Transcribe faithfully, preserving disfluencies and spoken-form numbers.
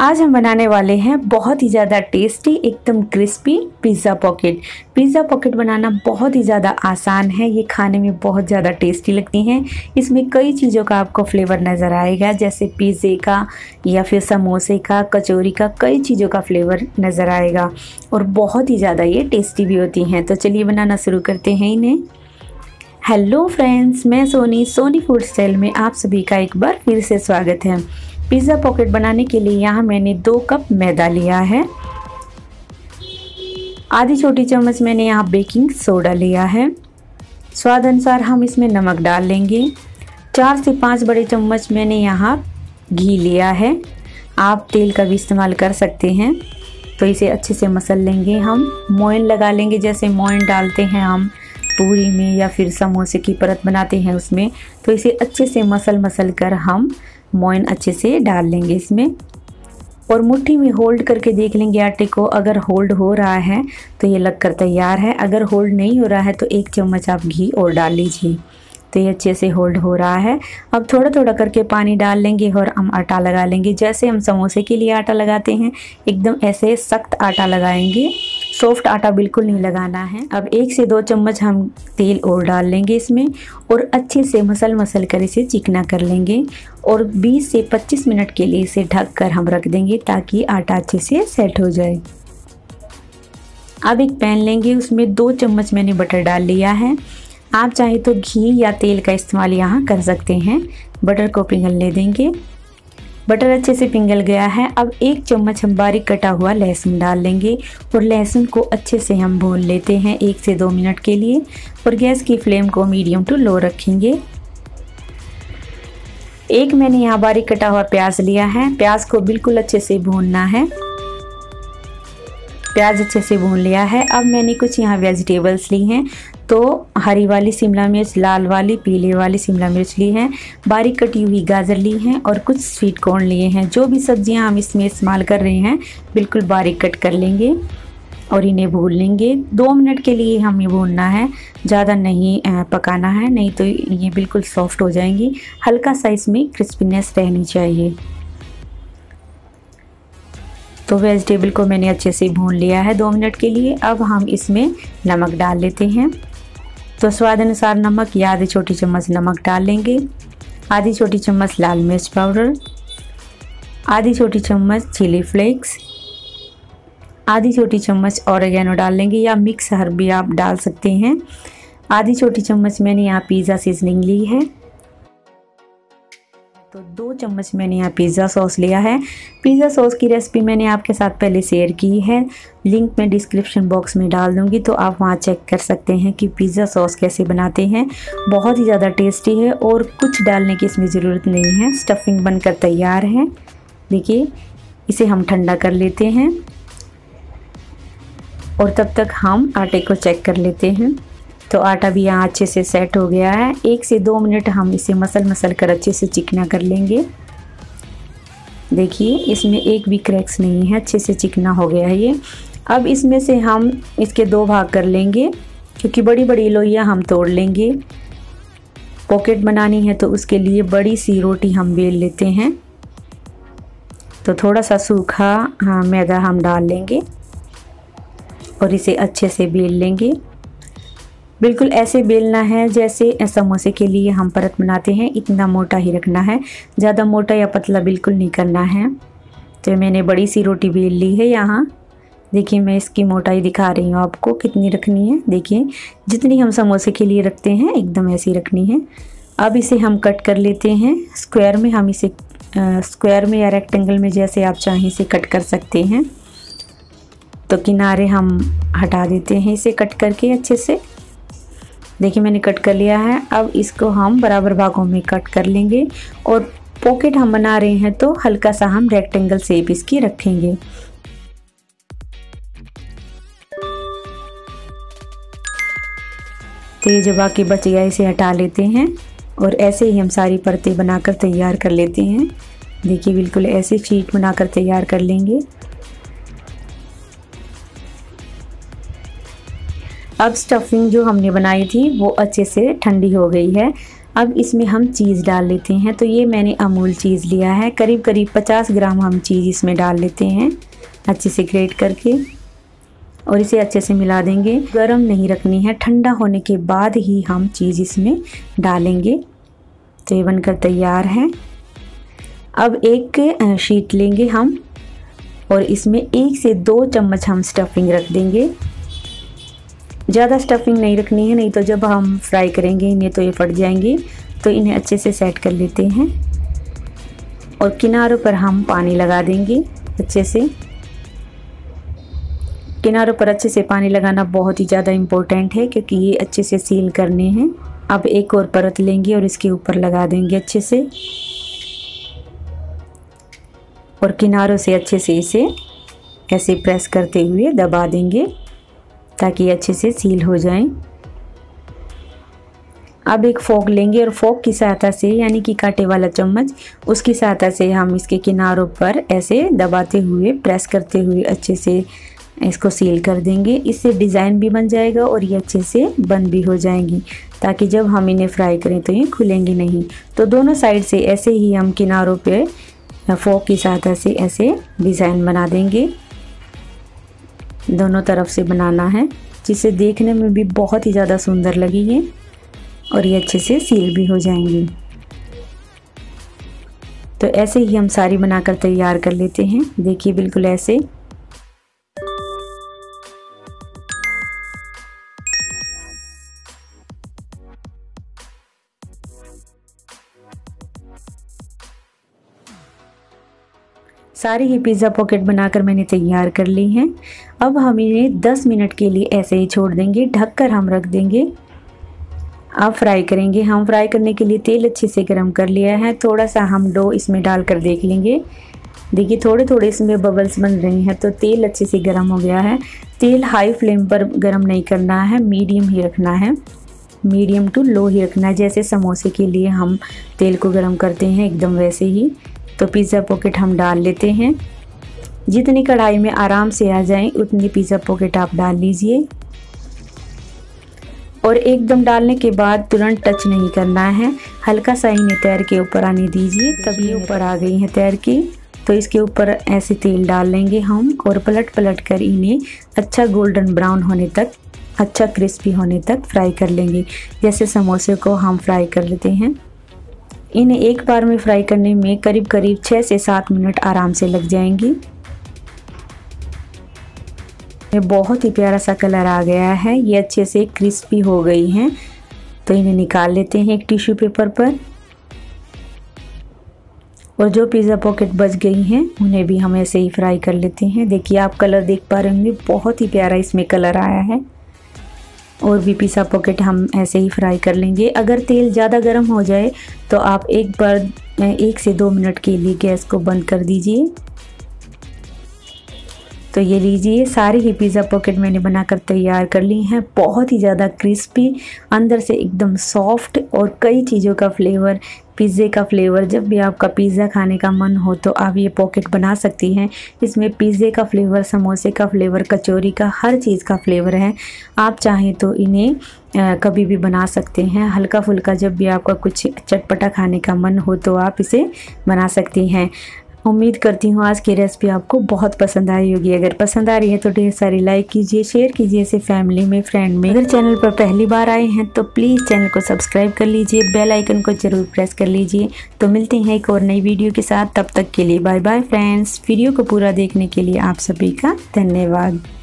आज हम बनाने वाले हैं बहुत ही ज़्यादा टेस्टी एकदम crispy pizza pocket. Pizza pocket बनाना बहुत ही ज़्यादा आसान है। ये खाने में बहुत ज़्यादा टेस्टी लगती हैं। इसमें कई चीज़ों का आपको फ्लेवर नज़र आएगा, जैसे पिज़्ज़े का या फिर समोसे का, कचौरी का, कई चीज़ों का फ्लेवर नज़र आएगा और बहुत ही ज़्यादा ये टेस्टी भी होती हैं। तो चलिए बनाना शुरू करते हैं इन्हें। हेलो फ्रेंड्स, मैं सोनी सोनी फूड स्टाइल में आप सभी का एक बार फिर से स्वागत है। पिज़्ज़ा पॉकेट बनाने के लिए यहाँ मैंने दो कप मैदा लिया है। आधी छोटी चम्मच मैंने यहाँ बेकिंग सोडा लिया है। स्वाद अनुसार हम इसमें नमक डाल लेंगे। चार से पाँच बड़े चम्मच मैंने यहाँ घी लिया है। आप तेल का भी इस्तेमाल कर सकते हैं। तो इसे अच्छे से मसल लेंगे। हम मोइन लगा लेंगे, जैसे मोइन डालते हैं हम पूरी में या फिर समोसे की परत बनाते हैं उसमें। तो इसे अच्छे से मसल मसल कर हम मोइन अच्छे से डाल लेंगे इसमें और मुट्ठी में होल्ड करके देख लेंगे आटे को। अगर होल्ड हो रहा है तो ये लगकर तैयार है। अगर होल्ड नहीं हो रहा है तो एक चम्मच आप घी और डाल लीजिए। तो ये अच्छे से होल्ड हो रहा है। अब थोड़ा थोड़ा करके पानी डाल लेंगे और हम आटा लगा लेंगे, जैसे हम समोसे के लिए आटा लगाते हैं एकदम ऐसे सख्त आटा लगाएंगे। सॉफ्ट आटा बिल्कुल नहीं लगाना है। अब एक से दो चम्मच हम तेल और डाल लेंगे इसमें और अच्छे से मसल मसल कर इसे चिकना कर लेंगे और बीस से पच्चीस मिनट के लिए इसे ढक कर हम रख देंगे ताकि आटा अच्छे से सेट हो जाए। अब एक पैन लेंगे, उसमें दो चम्मच मैंने बटर डाल लिया है। आप चाहे तो घी या तेल का इस्तेमाल यहाँ कर सकते हैं। बटर को पिघलने देंगे। बटर अच्छे से पिघल गया है। अब एक चम्मच हम बारीक कटा हुआ लहसुन डाल लेंगे और लहसुन को अच्छे से हम भून लेते हैं एक से दो मिनट के लिए और गैस की फ्लेम को मीडियम टू लो रखेंगे। एक मैंने यहाँ बारीक कटा हुआ प्याज लिया है। प्याज को बिल्कुल अच्छे से भूनना है। प्याज अच्छे से भून लिया है। अब मैंने कुछ यहाँ वेजिटेबल्स ली हैं। तो हरी वाली शिमला मिर्च, लाल वाली, पीले वाली शिमला मिर्च ली हैं, बारीक कटी हुई गाजर ली हैं और कुछ स्वीट कॉर्न लिए हैं। जो भी सब्जियां हम इसमें इस्तेमाल कर रहे हैं बिल्कुल बारीक कट कर लेंगे और इन्हें भून लेंगे। दो मिनट के लिए हमें भूनना है, ज़्यादा नहीं पकाना है, नहीं तो ये बिल्कुल सॉफ्ट हो जाएंगी। हल्का सा इसमें क्रिस्पीनेस रहनी चाहिए। तो वेजिटेबल को मैंने अच्छे से भून लिया है दो मिनट के लिए। अब हम इसमें नमक डाल लेते हैं। तो स्वाद अनुसार नमक या आधी छोटी चम्मच नमक डाल लेंगे। आधी छोटी चम्मच लाल मिर्च पाउडर, आधी छोटी चम्मच चिली फ्लेक्स, आधी छोटी चम्मच ऑरिगेनो डाल लेंगे या मिक्स हर्ब भी आप डाल सकते हैं। आधी छोटी चम्मच मैंने यहाँ पिज़्ज़ा सीजनिंग ली है। तो दो चम्मच मैंने यहाँ पिज़्ज़ा सॉस लिया है। पिज़्ज़ा सॉस की रेसिपी मैंने आपके साथ पहले शेयर की है, लिंक मैं डिस्क्रिप्शन बॉक्स में डाल दूँगी, तो आप वहाँ चेक कर सकते हैं कि पिज़्ज़ा सॉस कैसे बनाते हैं। बहुत ही ज़्यादा टेस्टी है और कुछ डालने की इसमें ज़रूरत नहीं है। स्टफिंग बनकर तैयार है। देखिए, इसे हम ठंडा कर लेते हैं और तब तक हम आटे को चेक कर लेते हैं। तो आटा भी यहाँ अच्छे से सेट हो गया है। एक से दो मिनट हम इसे मसल मसल कर अच्छे से चिकना कर लेंगे। देखिए, इसमें एक भी क्रैक्स नहीं है, अच्छे से चिकना हो गया है ये। अब इसमें से हम इसके दो भाग कर लेंगे, क्योंकि बड़ी बड़ी लोइयाँ हम तोड़ लेंगे। पॉकेट बनानी है तो उसके लिए बड़ी सी रोटी हम बेल लेते हैं। तो थोड़ा सा सूखा हाँ मैदा हम डाल लेंगे और इसे अच्छे से बेल लेंगे। बिल्कुल ऐसे बेलना है जैसे समोसे के लिए हम परत बनाते हैं, इतना मोटा ही रखना है, ज़्यादा मोटा या पतला बिल्कुल नहीं करना है। तो मैंने बड़ी सी रोटी बेल ली है यहाँ। देखिए, मैं इसकी मोटाई दिखा रही हूँ आपको कितनी रखनी है। देखिए, जितनी हम समोसे के लिए रखते हैं एकदम ऐसी रखनी है। अब इसे हम कट कर लेते हैं स्क्वायर में। हम इसे स्क्वायर में या रेक्टेंगल में, जैसे आप चाहें इसे कट कर सकते हैं। तो किनारे हम हटा देते हैं इसे कट करके अच्छे से। देखिए, मैंने कट कर लिया है। अब इसको हम बराबर भागों में कट कर लेंगे और पॉकेट हम बना रहे हैं तो हल्का सा हम रेक्टेंगल शेप इसकी रखेंगे। तो ये जो बाकी बच गया इसे हटा लेते हैं और ऐसे ही हम सारी परतें बनाकर तैयार कर लेते हैं। देखिए, बिल्कुल ऐसे शीट बनाकर तैयार कर लेंगे। अब स्टफिंग जो हमने बनाई थी वो अच्छे से ठंडी हो गई है। अब इसमें हम चीज़ डाल लेते हैं। तो ये मैंने अमूल चीज़ लिया है, करीब करीब पचास ग्राम हम चीज़ इसमें डाल लेते हैं अच्छे से ग्रेट करके, और इसे अच्छे से मिला देंगे। गरम नहीं रखनी है, ठंडा होने के बाद ही हम चीज़ इसमें डालेंगे। तो ये बनकर तैयार है। अब एक शीट लेंगे हम और इसमें एक से दो चम्मच हम स्टफिंग रख देंगे। ज़्यादा स्टफिंग नहीं रखनी है, नहीं तो जब हम फ्राई करेंगे इन्हें तो ये फट जाएंगी। तो इन्हें अच्छे से सेट कर लेते हैं और किनारों पर हम पानी लगा देंगे अच्छे से। किनारों पर अच्छे से पानी लगाना बहुत ही ज़्यादा इम्पोर्टेंट है, क्योंकि ये अच्छे से सील करने हैं। अब एक और परत लेंगे और इसके ऊपर लगा देंगे अच्छे से, और किनारों से अच्छे से इसे ऐसे प्रेस करते हुए दबा देंगे ताकि अच्छे से सील हो जाएं। अब एक फोक लेंगे और फोक की सहायता से, यानी कि कांटे वाला चम्मच, उसकी सहायता से हम इसके किनारों पर ऐसे दबाते हुए प्रेस करते हुए अच्छे से इसको सील कर देंगे। इससे डिज़ाइन भी बन जाएगा और ये अच्छे से बंद भी हो जाएंगी, ताकि जब हम इन्हें फ्राई करें तो ये खुलेंगी नहीं। तो दोनों साइड से ऐसे ही हम किनारों पे फोक की सहायता से ऐसे डिज़ाइन बना देंगे। दोनों तरफ से बनाना है, जिससे देखने में भी बहुत ही ज़्यादा सुंदर लगेंगे और ये अच्छे से सील भी हो जाएंगी। तो ऐसे ही हम सारी बनाकर तैयार कर लेते हैं। देखिए बिल्कुल ऐसे। सारी ही पिज़्ज़ा पॉकेट बनाकर मैंने तैयार कर ली हैं। अब हम इन्हें दस मिनट के लिए ऐसे ही छोड़ देंगे, ढककर हम रख देंगे। अब फ्राई करेंगे। हम फ्राई करने के लिए तेल अच्छे से गरम कर लिया है। थोड़ा सा हम डो इसमें डालकर देख लेंगे। देखिए थोड़े थोड़े इसमें बबल्स बन रहे हैं, तो तेल अच्छे से गरम हो गया है। तेल हाई फ्लेम पर गरम नहीं करना है, मीडियम ही रखना है, मीडियम टू लो ही रखना है। जैसे समोसे के लिए हम तेल को गरम करते हैं, एकदम वैसे ही। तो पिज़्ज़ा पॉकेट हम डाल लेते हैं। जितनी कढ़ाई में आराम से आ जाएं उतनी पिज़्ज़ा पॉकेट आप डाल लीजिए, और एकदम डालने के बाद तुरंत टच नहीं करना है। हल्का सा इन्हें तैर के ऊपर आने दीजिए। तभी ऊपर आ गई हैं तैर के। तो इसके ऊपर ऐसे तेल डाल लेंगे हम और पलट पलट कर इन्हें अच्छा गोल्डन ब्राउन होने तक, अच्छा क्रिस्पी होने तक फ्राई कर लेंगे, जैसे समोसे को हम फ्राई कर लेते हैं। इन्हें एक बार में फ्राई करने में करीब करीब छः से सात मिनट आराम से लग जाएंगी। ये बहुत ही प्यारा सा कलर आ गया है, ये अच्छे से क्रिस्पी हो गई हैं। तो इन्हें निकाल लेते हैं एक टिश्यू पेपर पर, और जो पिज़्ज़ा पॉकेट बच गई हैं उन्हें भी हम ऐसे ही फ्राई कर लेते हैं। देखिए आप कलर देख पा रहे होंगे, बहुत ही प्यारा इसमें कलर आया है। और भी पिज़्ज़ा पॉकेट हम ऐसे ही फ्राई कर लेंगे। अगर तेल ज़्यादा गर्म हो जाए तो आप एक बार एक से दो मिनट के लिए गैस को बंद कर दीजिए। तो ये लीजिए, सारी ही पिज़्ज़ा पॉकेट मैंने बनाकर तैयार कर ली हैं। बहुत ही ज़्यादा क्रिस्पी, अंदर से एकदम सॉफ्ट, और कई चीज़ों का फ्लेवर, पिज़्ज़े का फ्लेवर। जब भी आपका पिज़्ज़ा खाने का मन हो तो आप ये पॉकेट बना सकती हैं। इसमें पिज़्ज़े का फ्लेवर, समोसे का फ्लेवर, कचौरी का, हर चीज़ का फ्लेवर है। आप चाहें तो इन्हें आ, कभी भी बना सकते हैं। हल्का फुल्का जब भी आपका कुछ चटपटा खाने का मन हो तो आप इसे बना सकती हैं। उम्मीद करती हूँ आज की रेसिपी आपको बहुत पसंद आई होगी। अगर पसंद आ रही है तो ढेर सारी लाइक कीजिए, शेयर कीजिए इसे फैमिली में, फ्रेंड में। अगर चैनल पर पहली बार आए हैं तो प्लीज़ चैनल को सब्सक्राइब कर लीजिए, बेल आइकन को जरूर प्रेस कर लीजिए। तो मिलते हैं एक और नई वीडियो के साथ, तब तक के लिए बाय बाय फ्रेंड्स। वीडियो को पूरा देखने के लिए आप सभी का धन्यवाद।